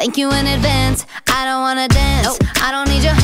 Thank you in advance. I don't wanna dance. I don't need your